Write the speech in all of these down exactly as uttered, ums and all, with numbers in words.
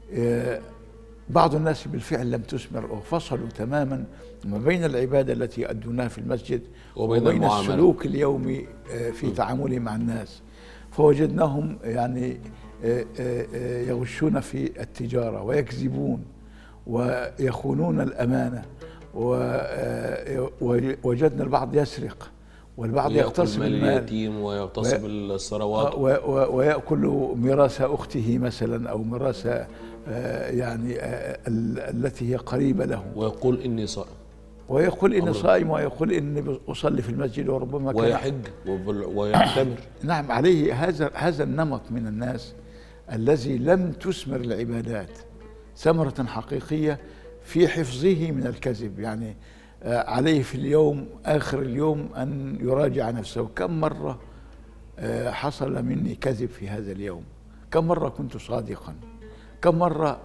بعض الناس بالفعل لم تثمر وفصلوا تماما ما بين العبادة التي يؤدونها في المسجد وبين, وبين السلوك اليومي في تعامله مع الناس. فوجدناهم يعني يغشون في التجارة ويكذبون ويخونون الأمانة، ووجدنا البعض يسرق والبعض يغتصب المال اليتيم ويغتصب الثروات ويأكل ميراث أخته مثلا أو ميراث يعني التي هي قريبة له، ويقول إني صائم ويقول إني صائم ويقول إني أصلي في المسجد وربما كان ويحج ويعتمر. نعم، عليه هذا هذا النمط من الناس الذي لم تثمر العبادات ثمرة حقيقية في حفظه من الكذب. يعني عليه في اليوم آخر اليوم أن يراجع نفسه، كم مرة حصل مني كذب في هذا اليوم؟ كم مرة كنت صادقا؟ كم مرة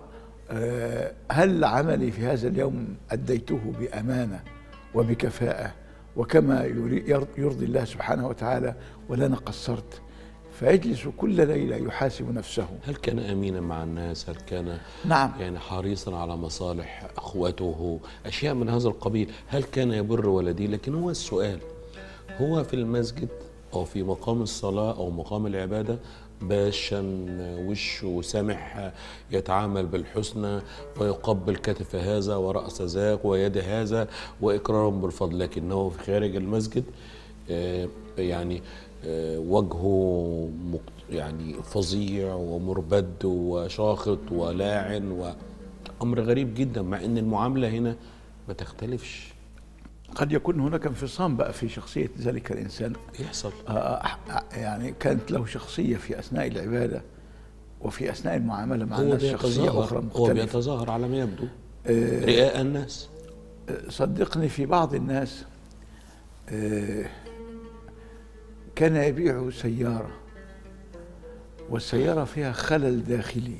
هل عملي في هذا اليوم أديته بأمانة وبكفاءة وكما يرضي الله سبحانه وتعالى ولا أنا قصرت؟ فيجلس كل ليلة يحاسب نفسه. هل كان أمينا مع الناس؟ هل كان نعم يعني حريصا على مصالح أخوته؟ أشياء من هذا القبيل. هل كان يبر والديه؟ لكن هو السؤال، هو في المسجد أو في مقام الصلاة أو مقام العبادة باشا وشه وسامح، يتعامل بالحسنى ويقبل كتف هذا ورأس ذاك ويد هذا وإقرارا بالفضل، لكنه في خارج المسجد يعني وجهه يعني فظيع ومربد وشاخط ولاعن، وأمر غريب جدا، مع أن المعاملة هنا ما تختلفش. قد يكون هناك انفصام بقى في شخصية ذلك الإنسان يحصل. يعني كانت له شخصية في أثناء العبادة وفي أثناء المعاملة مع هو الناس شخصية أخرى مختلفة. هو بيتظاهر على ما يبدو آه رئاء الناس. صدقني في بعض الناس آه كان يبيع سيارة والسيارة فيها خلل داخلي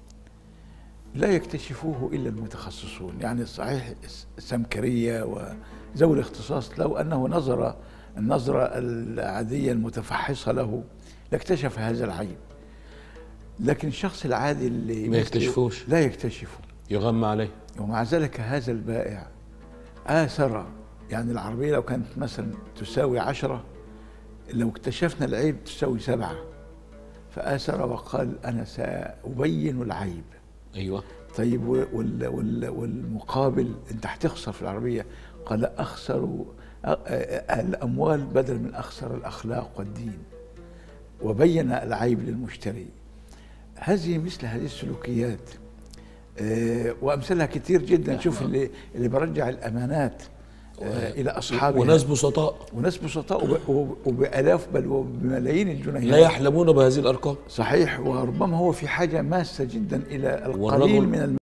لا يكتشفوه إلا المتخصصون، يعني صحيح السمكرية وذوي الاختصاص لو أنه نظر النظرة العادية المتفحصة له لاكتشف هذا العيب، لكن الشخص العادي اللي ما يكتشفوش لا يكتشفه، يغمى عليه. ومع ذلك هذا البائع آثر، يعني العربية لو كانت مثلا تساوي عشرة لو اكتشفنا العيب تساوي سبعة، فآثر وقال أنا سأبين العيب. أيوة. طيب وال وال والمقابل أنت هتخسر في العربية، قال أخسر الأموال بدل من أخسر الأخلاق والدين، وبين العيب للمشتري. هذه مثل هذه السلوكيات وأمثالها كتير جدا. شوف اللي اللي برجع الأمانات إلى أصحابها، وناس بسطاء وناس بسطاء وبآلاف بل وبملايين الجنيهات لا يحلمون بهذه الأرقام. صحيح، وربما هو في حاجة ماسة جدا إلى القليل من